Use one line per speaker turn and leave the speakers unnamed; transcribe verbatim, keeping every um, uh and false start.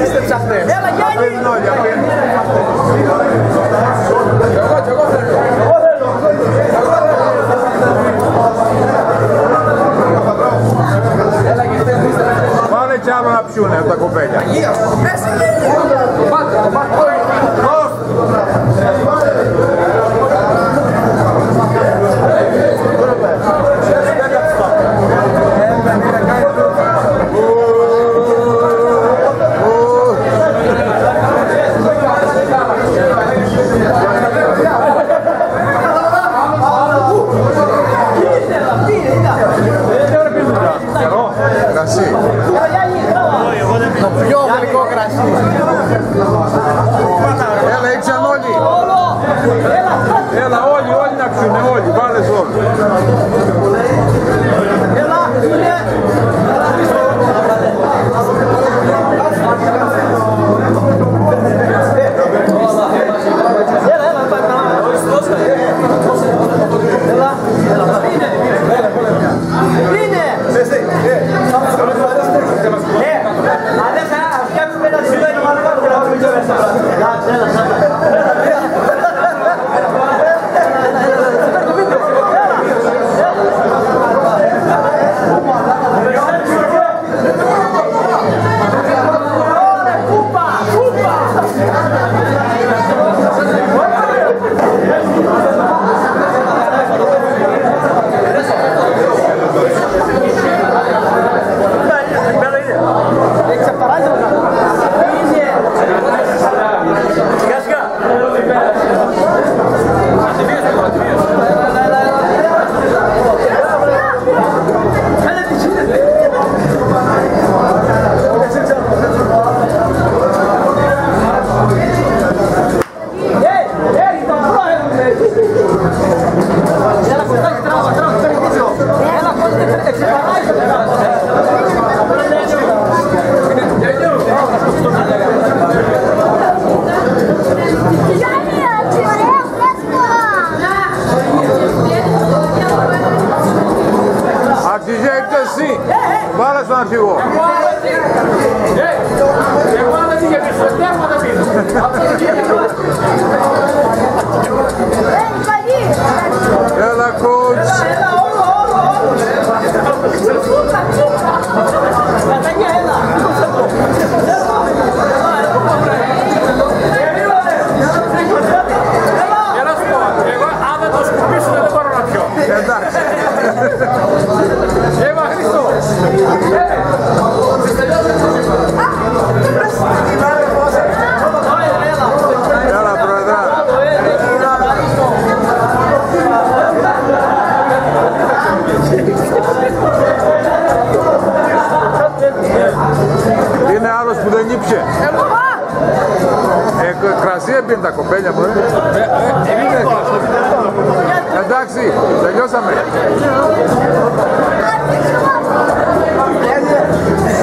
πίστεψα χτες.
Έλα Γιάννη!
Εγώ κι εγώ θέλω. Εγώ θέλω.
Βάλε κι άλλο να πιούνε τα κοπέλια.
Αγία. Μέσα. Πάτε, πάτε.
Κρασί.
Το πιο γλυκό κρασί.
Έλα, ήξαν όλοι. Έλα, όλοι, όλοι να πιούνε, όλοι. Βάλες όλοι.
Έλα!
Βάλε στον αρχηγό.
Εγώ αν δεν είχε πίσω, τέρμα δεν πίσω.
Έλα κότς.
Έλα, όλο, όλο, όλο. Καταγιά, έλα.
Έλα σου πω, εγώ αν δεν το σκουπίσω δεν μπορώ να πιω.
Εντάξει.
Εύα Χριστό.
Έλα πρόεδρα. Είναι άλλος που δεν ήψε. Ε, κρασί έπινε τα κοπέλια μου. Εντάξει, τελειώσαμε.